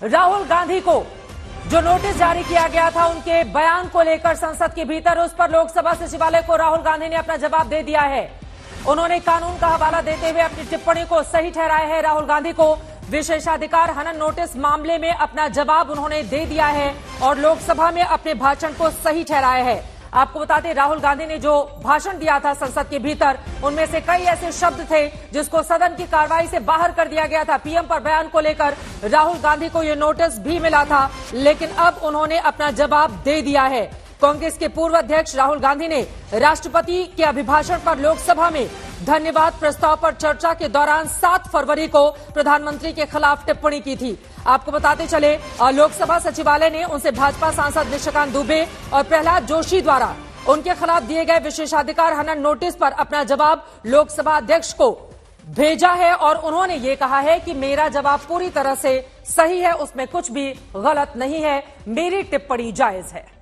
राहुल गांधी को जो नोटिस जारी किया गया था उनके बयान को लेकर संसद के भीतर, उस पर लोकसभा सचिवालय को राहुल गांधी ने अपना जवाब दे दिया है। उन्होंने कानून का हवाला देते हुए अपनी टिप्पणी को सही ठहराया है। राहुल गांधी को विशेषाधिकार हनन नोटिस मामले में अपना जवाब उन्होंने दे दिया है और लोकसभा में अपने भाषण को सही ठहराया है। आपको बता दें, राहुल गांधी ने जो भाषण दिया था संसद के भीतर, उनमें से कई ऐसे शब्द थे जिसको सदन की कार्रवाई से बाहर कर दिया गया था। पीएम पर बयान को लेकर राहुल गांधी को यह नोटिस भी मिला था, लेकिन अब उन्होंने अपना जवाब दे दिया है। कांग्रेस के पूर्व अध्यक्ष राहुल गांधी ने राष्ट्रपति के अभिभाषण पर लोकसभा में धन्यवाद प्रस्ताव पर चर्चा के दौरान 7 फरवरी को प्रधानमंत्री के खिलाफ टिप्पणी की थी। आपको बताते चले, लोकसभा सचिवालय ने उनसे भाजपा सांसद निशिकांत दुबे और प्रहलाद जोशी द्वारा उनके खिलाफ दिए गए विशेषाधिकार हनन नोटिस पर अपना जवाब लोकसभा अध्यक्ष को भेजा है और उन्होंने ये कहा है कि मेरा जवाब पूरी तरह से सही है, उसमें कुछ भी गलत नहीं है, मेरी टिप्पणी जायज है।